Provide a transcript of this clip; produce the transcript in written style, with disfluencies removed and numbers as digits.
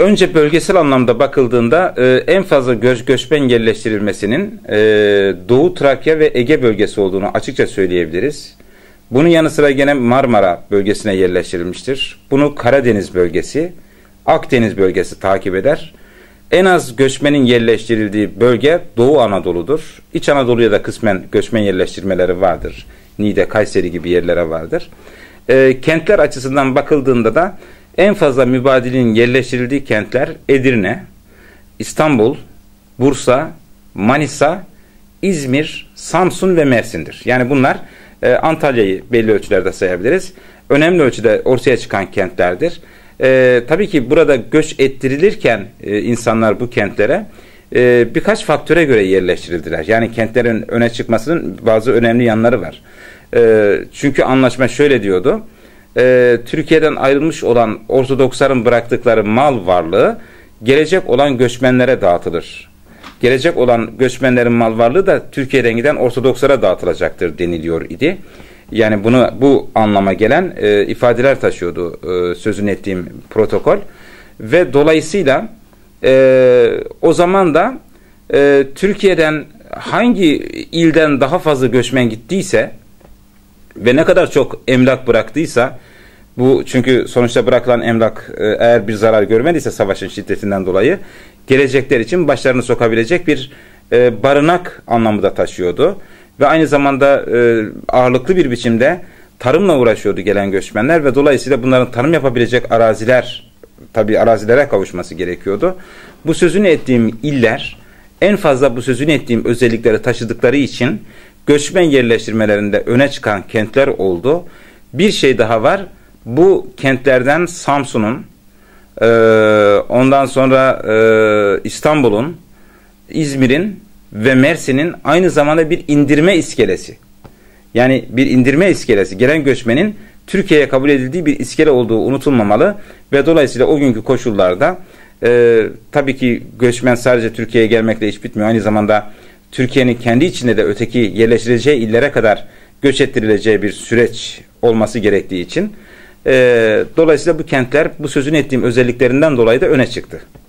Önce bölgesel anlamda bakıldığında en fazla göçmen yerleştirilmesinin Doğu Trakya ve Ege bölgesi olduğunu açıkça söyleyebiliriz. Bunun yanı sıra gene Marmara bölgesine yerleştirilmiştir. Bunu Karadeniz bölgesi, Akdeniz bölgesi takip eder. En az göçmenin yerleştirildiği bölge Doğu Anadolu'dur. İç Anadolu'ya da kısmen göçmen yerleştirmeleri vardır. Niğde, Kayseri gibi yerlere vardır. Kentler açısından bakıldığında da en fazla mübadilin yerleştirildiği kentler Edirne, İstanbul, Bursa, Manisa, İzmir, Samsun ve Mersin'dir. Yani bunlar Antalya'yı belli ölçülerde sayabiliriz. Önemli ölçüde ortaya çıkan kentlerdir. Tabii ki burada göç ettirilirken insanlar bu kentlere birkaç faktöre göre yerleştirildiler. Yani kentlerin öne çıkmasının bazı önemli yanları var. Çünkü anlaşma şöyle diyordu. Türkiye'den ayrılmış olan Ortodoksların bıraktıkları mal varlığı gelecek olan göçmenlere dağıtılır. Gelecek olan göçmenlerin mal varlığı da Türkiye'den giden Ortodokslara dağıtılacaktır deniliyor idi. Yani bu anlama gelen ifadeler taşıyordu sözünü ettiğim protokol. Ve dolayısıyla o zaman da Türkiye'den hangi ilden daha fazla göçmen gittiyse ve ne kadar çok emlak bıraktıysa, bu çünkü sonuçta bırakılan emlak eğer bir zarar görmediyse savaşın şiddetinden dolayı gelecekler için başlarını sokabilecek bir barınak anlamı da taşıyordu. Ve aynı zamanda ağırlıklı bir biçimde tarımla uğraşıyordu gelen göçmenler ve dolayısıyla bunların tarım yapabilecek araziler, tabii arazilere kavuşması gerekiyordu. Bu sözünü ettiğim iller en fazla bu sözünü ettiğim özellikleri taşıdıkları için göçmen yerleştirmelerinde öne çıkan kentler oldu. Bir şey daha var. Bu kentlerden Samsun'un, ondan sonra İstanbul'un, İzmir'in ve Mersin'in aynı zamanda bir indirme iskelesi. Yani bir indirme iskelesi. Gelen göçmenin Türkiye'ye kabul edildiği bir iskele olduğu unutulmamalı ve dolayısıyla o günkü koşullarda tabii ki göçmen sadece Türkiye'ye gelmekle iş bitmiyor. Aynı zamanda Türkiye'nin kendi içinde de öteki yerleştirileceği illere kadar göç ettirileceği bir süreç olması gerektiği için dolayısıyla bu kentler bu sözünü ettiğim özelliklerinden dolayı da öne çıktı.